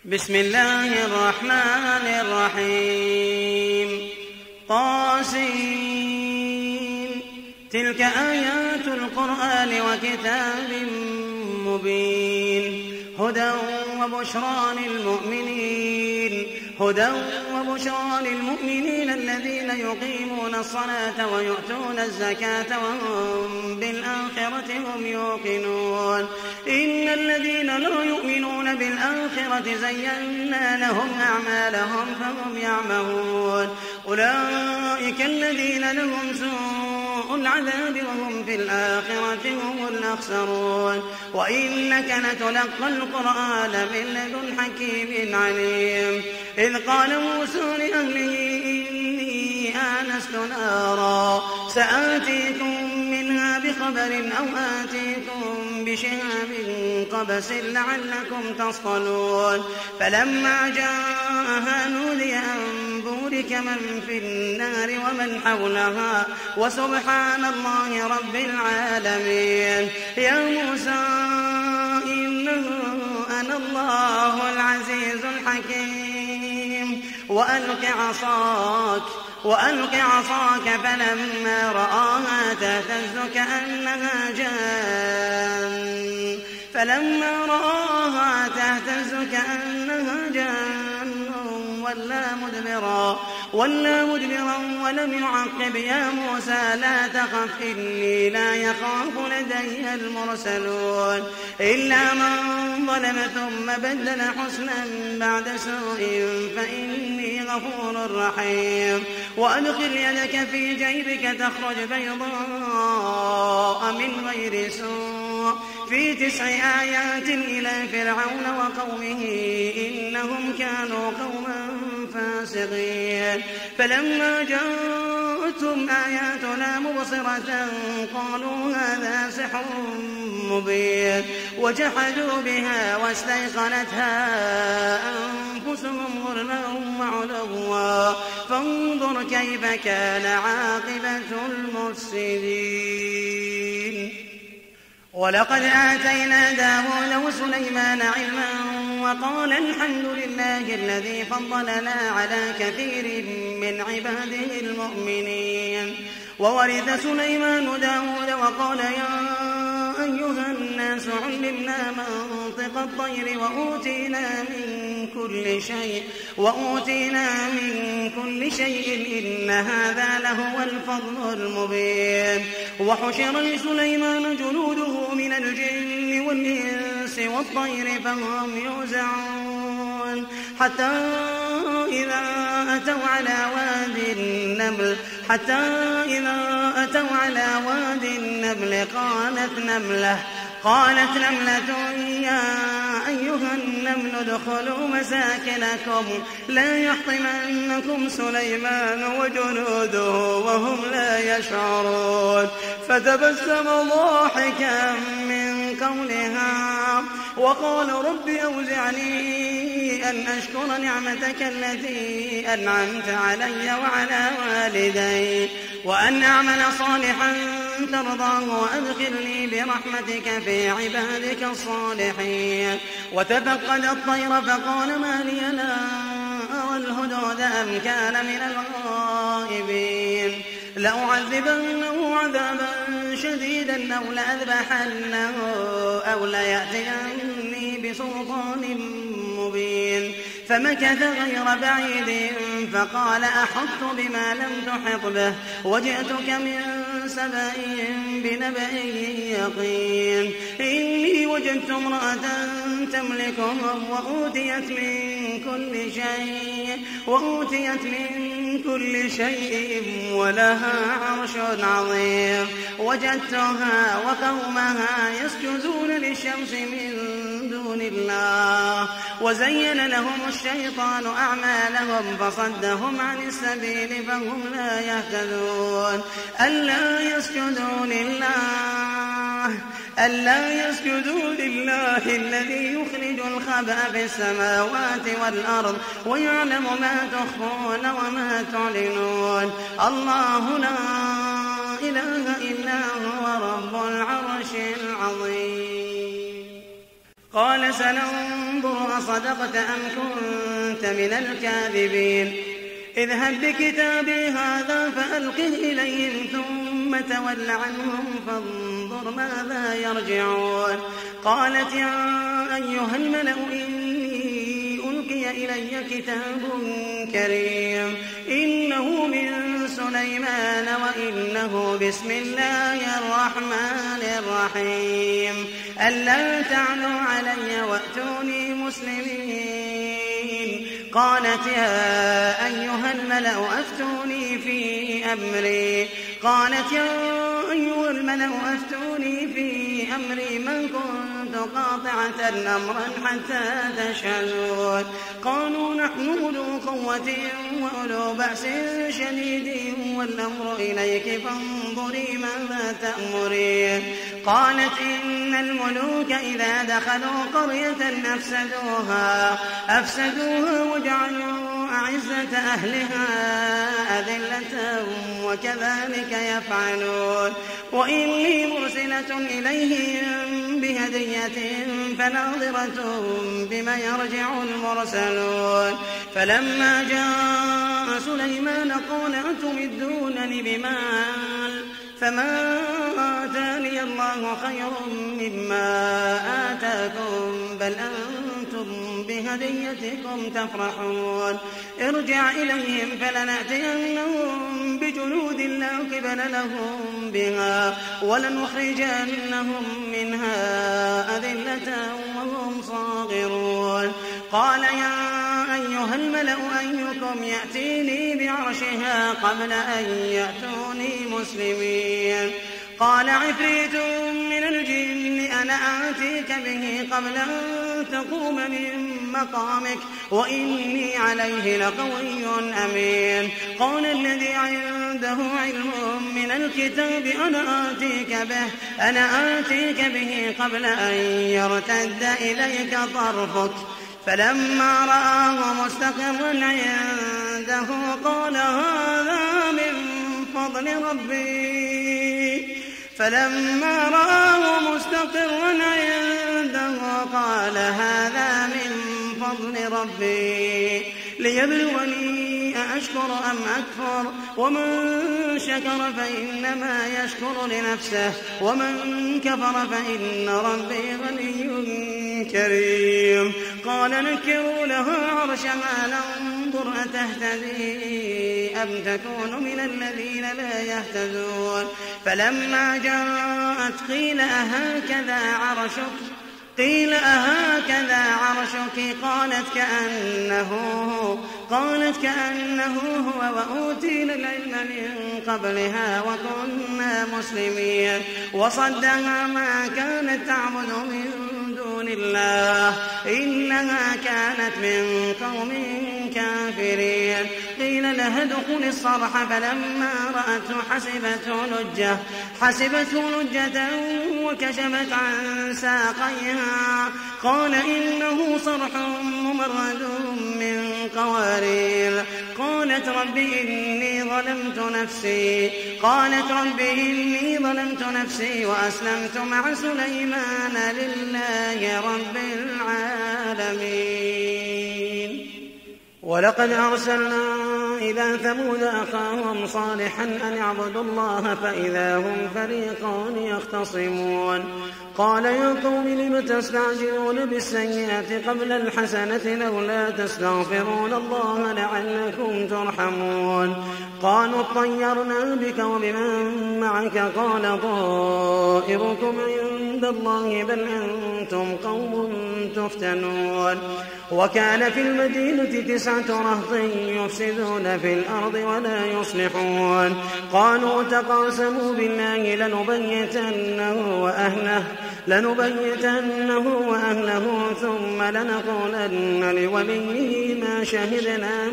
بسم الله الرحمن الرحيم طاسين تلك آيات القرآن وكتاب مبين هدى وبشرى للمؤمنين الذين يقيمون الصلاة ويؤتون الزكاة وهم بالآخرة هم يوقنون إن الذين لا يؤمنون بالآخرة زينا لهم أعمالهم فهم يعمهون أولئك الذين لهم سوء العذاب وهم في الآخرة هم الأخسرون وإنك لتلقى القرآن من لدن حكيم عليم إذ قال موسى لأهله إني آنست نارا سآتيكم منها بخبر أو آتيكم بشهاب قبس لعلكم تصطلون فلما جاءها نودي أن بورك من في النار ومن حولها وسبحان الله رب العالمين يا موسى إنه أنا الله العزيز الحكيم وألق عصاك فلما رآها تهتز كأنها جان ولا مدبرا ولم يعقب يا موسى لا تخف إني لا يخاف لدي المرسلون إلا من ظلم ثم بدل حسنا بعد سوء فإني غفور رحيم وأدخل يدك في جيبك تخرج بيضاء من غير سوء في 9 آيات إلى فرعون وقومه إنهم كانوا قوما فاسقين فلما جاءتهم آياتنا مبصرة قالوا هذا سحر مبين وجحدوا بها واستيقنتها أنفسهم ظلما وعلوا فانظر كيف كان عاقبة المفسدين ولقد آتينا داود وسليمان علما وقال الحمد لله الذي فضلنا على كثير من عباده المؤمنين وورث سليمان داود وقال يا أيها الناس علمنا منطق الطير وأوتينا من كل شيء إن هذا لهو الفضل المبين وحشر لسليمان جنوده من الجن والإنس والطير فهم يوزعون حتى إذا أتوا على واد النمل قالت نملة يا أيها النمل ادخلوا مساكنكم لا يحطمنكم سليمان وجنوده وهم لا يشعرون فتبسم ضاحكا من قولها وقال رب أوزعني أن أشكر نعمتك التي أنعمت علي وعلى والدي وأن أعمل صالحا ترضاه وأدخلني برحمتك في عبادك الصالحين وتفقد الطير فقال ما لي لا أرى الهدهد أم كان من الغائبين لأعذبنه عذابا شديدا أو لأذبحنه أو ليأتيني بسلطان مبين فمكث غير بعيد فقال أحطت بما لم تحط به وجئتك من سبأ بنبأ يقين إني وجدت امرأة تملكهم وأوتيت من كل شيء ولها عرش عظيم وجدتها وقومها يسجدون للشمس من دون الله وزين لهم الشيطان أعمالهم فصدهم عن السبيل فهم لا يهتدون ألا يسجدوا لله الذي يخرج الخبأ في السماوات والأرض ويعلم ما تخفون وما تعلنون الله لا إله إلا هو رب العرش العظيم قال سننظر أصدقت أم كنت من الكاذبين اذهب بكتابي هذا فألقه إليهم ثم تول عنهم فانظر ماذا يرجعون قالت يا أيها الملأ إني ألقي إلي كتاب كريم إنه من سليمان وإنه بسم الله الرحمن الرحيم ألا تعلوا علي وأتوني مسلمين قالت يا أيها الملأ أفتوني في أمري من كنت قاطعة أمرا حتى تشهدون قالوا نحن أولو قوة وأولو بأس شديد والأمر إليك فانظري ماذا تأمرين قالت إن الملوك إذا دخلوا قرية أفسدوها وجعلوا أعزة أهلها أذلة وكذلك يفعلون وإني مرسلة إليهم بهدية فناظرة بما يرجع المرسلون فلما جاء سليمان قال أتمدونني بمال فما آتاني الله خير مما آتاكم بل أنتم بهديتكم تفرحون ارجع إليهم فلنأتينهم بجنود لا قبل لهم بها ولنخرجنهم منها أذلة وهم صاغرون قال يا أيها الملأ أيكم يأتيني بعرشها قبل أن يأتوني مسلمين قال عفريت من الجن أنا آتيك به قبل أن تقوم من مقامك وإني عليه لقوي أمين قال الذي عنده علم من الكتاب أنا آتيك به قبل أن يرتد إليك طرفك فلما رآه مستقرا عنده قال هذا من فضل ربي ليبلوني أأشكر أم أكفر ومن شكر فإنما يشكر لنفسه ومن كفر فإن ربي غني كريم قال نكروا لها عرشها ننظر أتهتدي أم تكون من الذين لا يهتدون فلما جاءت قيل أهكذا عرشك قالت كأنه هو وأوتينا العلم من قبلها وكنا مسلمين وصدها ما كانت تعبد من دون الله إنها كانت من قوم كافرين قيل لها ادخل الصرح فلما رأته حسبته لجة وكشفت عن ساقيها قال إنه صرح ممرد من قوارير قالت رب إني ظلمت نفسي وأسلمت مع سليمان لله رب العالمين ولقد أرسلنا إلى ثمود أخاهم صالحا أن اعبدوا الله فإذا هم فريقان يختصمون قال يا قوم لم تستعجلون بالسيئة قبل الحسنة لولا تستغفرون الله لعلكم ترحمون قالوا اطيرنا بك وبمن معك قال طائركم عند الله بل أنتم قوم تفتنون وكان في المدينة 9 رهط يفسدون في الأرض ولا يصلحون قالوا تقاسموا بالله لنبيتنه وأهله ثم لنقولن لوليه ما شهدنا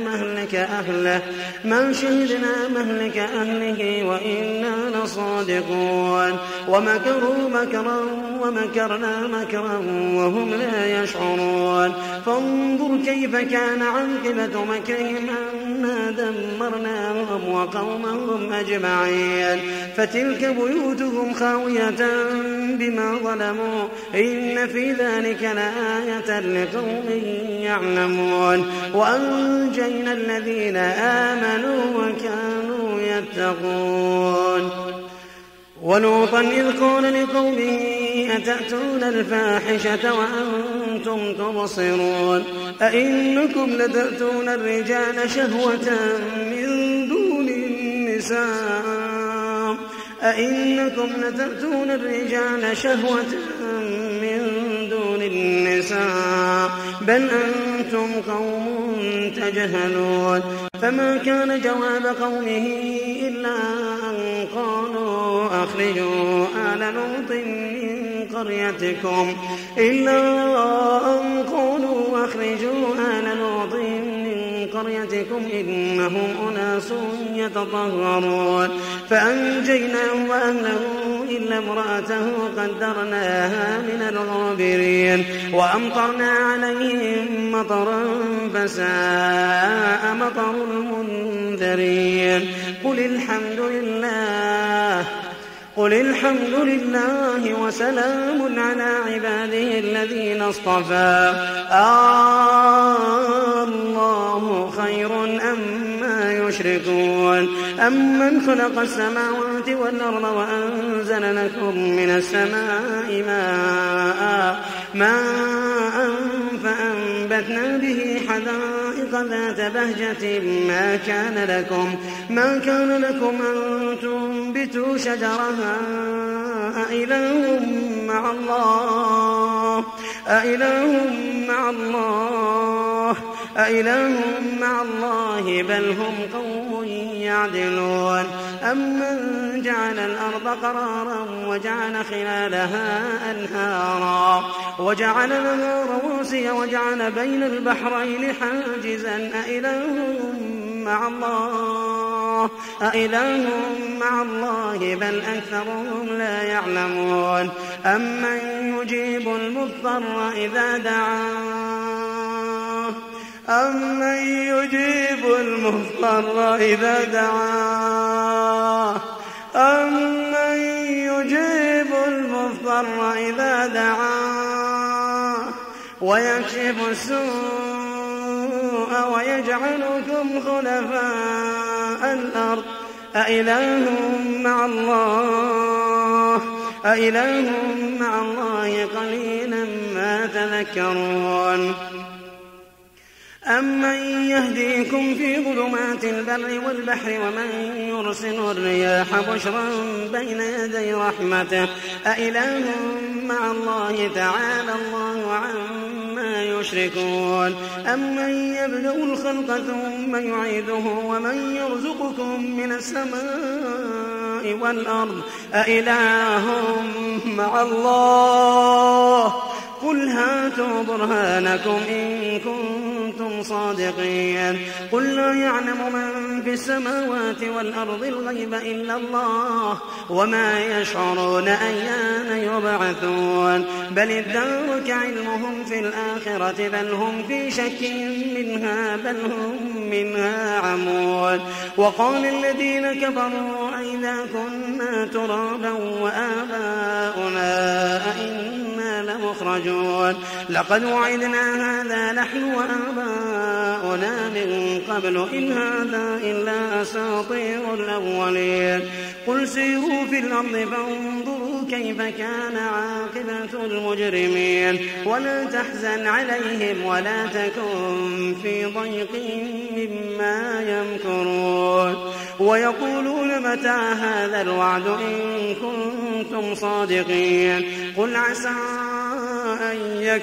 مهلك أهله وإنا لصادقون ومكروا مكرا ومكرنا مكرا وهم لا يشعرون فانظر كيف كان عاقبة مكرهم أنا دمرناهم وقومهم أجمعين فتلك بيوتهم خاوية بما ظلموا إن في ذلك لآية لقوم يعلمون وأنجينا الذين آمنوا وكانوا يتقون ولوطا إذ قال لقومه أتأتون الفاحشة وأنتم تبصرون أئنكم لتأتون الرجال شهوة من دون النساء بل أنتم قوم تجهلون فما كان جواب قومه إلا أن قالوا أخرجوا آل لوط من قريتكم إنهم أناس يتطهرون فأنجيناه وأهله إلا امرأته قدرناها من الغابرين وأمطرنا عليهم مطرا فساء مطر المنذرين قل الحمد لله وسلام على عباده الذين اصطفى الله خير أما يشركون أمن خلق السماوات والأرض وأنزل لكم من السماء ماء فأنبتنا به حدائق ذات بهجة ما كان لكم أن تنبتوا شجرها أإله مع الله بل هم قوم يعدلون أمن جعل الأرض قرارا وجعل خلالها أنهارا وجعل لها رواسي وجعل بين البحرين حاجزا أإله مع الله بل أكثرهم لا يعلمون أمن يجيب المضطر إذا دعاه ويكشف السوء ويجعلكم خلفاء الأرض أإله مع الله قليلا ما تذكرون أمن يهديكم في ظلمات البر والبحر ومن يرسل الرياح بشرا بين يدي رحمته أإله مع الله تعالى الله عما يشركون أمن يبدأ الخلق ثم يعيده ومن يرزقكم من السماء والأرض أإله مع الله قل هاتوا برهانكم إن كنتم صادقين قل لا يعلم من في السماوات والأرض الغيب إلا الله وما يشعرون أيان يبعثون بل ادارك علمهم في الآخرة بل هم في شك منها بل هم منها عمون وقال الذين كفروا أئذا كنا ترابا وآباؤنا أئنا لمخرجون لقد وعدنا هذا نحن وآباؤنا من قبل إن هذا إلا أساطير الأولين قل سيروا في الأرض فانظروا كيف كان عاقبة المجرمين ولا تحزن عليهم ولا تكن في ضيق مما يمكرون ويقولون متى هذا الوعد إن كنتم صادقين قل عسى أن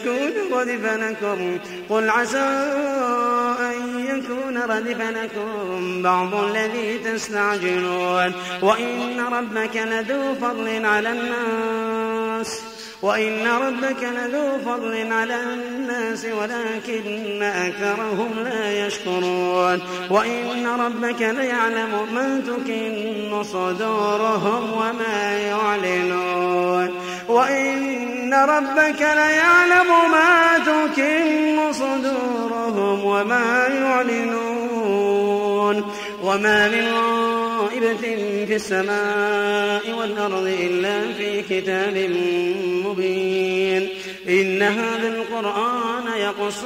يكون ردف لكم بعض الذي تستعجلون وإن ربك لذو فضل على الناس وإن ربك لذو فضل على الناس ولكن أكثرهم لا يشكرون وإن ربك ليعلم ما تكن صدورهم وما يعلنون وإن ربك ليعلم ما تكن صدورهم وما يعلنون وما من غائبة في السماء والأرض إلا في كتاب مبين إن هذا القرآن يقص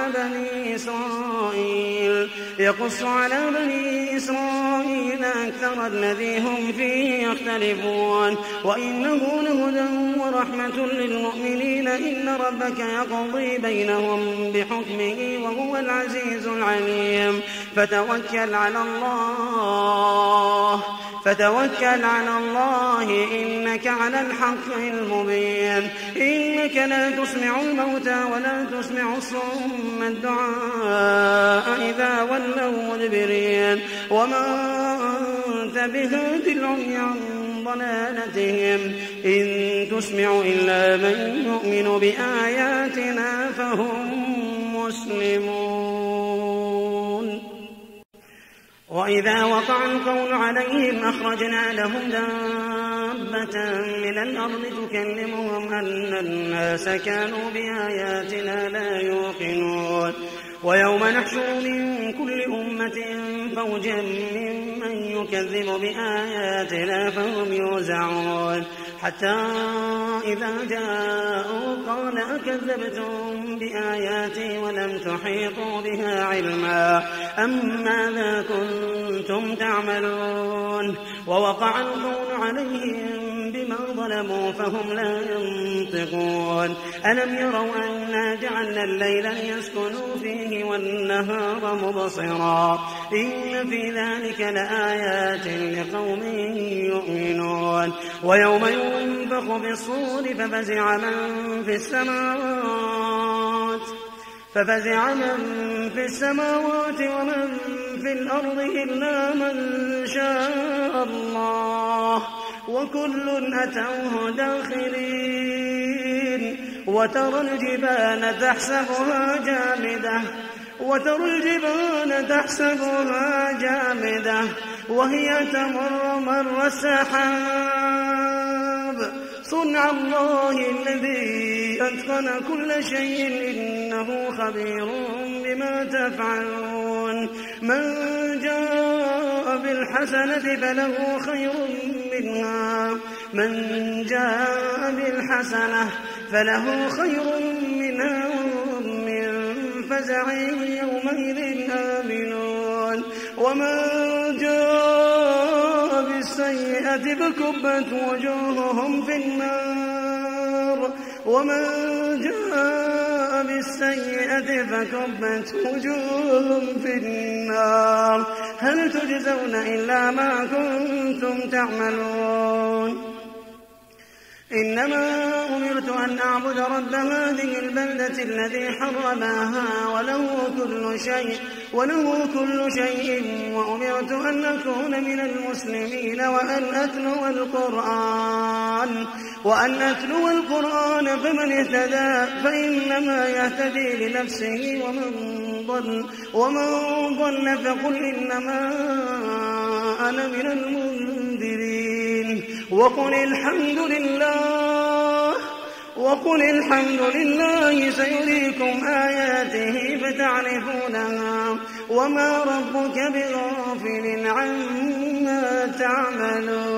على بني إسرائيل أكثر الذي هم فيه يختلفون وإنه لهدى ورحمة للمؤمنين إن ربك يقضي بينهم بحكمه وهو العزيز العليم فتوكل على الله إنك على الحق المبين إنك لا تسمع الموتى ولا تسمع الصم الدعاء إذا ولوا مدبرين وما أنت بهاد العمي عن ضلالتهم إن تسمع إلا من يؤمن بآياتنا فهم مسلمون وإذا وقع القول عليهم أخرجنا لهم دابة من الأرض تكلمهم أن الناس كانوا بآياتنا لا يوقنون ويوم نحشر من كل أمة فوجا ممن يكذب بآياتنا فهم يوزعون حتى إذا جاءوا قال أكذبتم بآياتي ولم تحيطوا بها علما أم ماذا كنتم تعملون ووقع القول عليهم بما ظلموا فهم لا ينطقون ألم يروا أنا جعلنا الليل ليسكنوا فيه والنهار مبصرا إن في ذلك لآيات لقوم يؤمنون ويوم ينفخ في الصور ففزع من في السماوات ومن في الأرض إلا من شاء الله وكل أتوه داخرين وترى الجبال تحسبها جامدة وهي تمر مر السحاب صنع الله الذي أتقن كل شيء إنه خبير بما تفعلون من جاء بالحسنة فله خير منها وهم من فزع يومئذ آمنون ومن جاء بالسيئة فكبت وجوههم في النار هل تجزون إلا ما كنتم تعملون إنما أمرت أن أعبد رب هذه البلدة الذي حرمها وله كل شيء وأمرت أن أكون من المسلمين وأن أتلو القرآن فمن اهتدى فإنما يهتدي لنفسه ومن ضل فقل إنما أنا من المنذرين وقل الحمد لله سيريكم آياته فتعرفونها وما ربك بغافل عما تعملون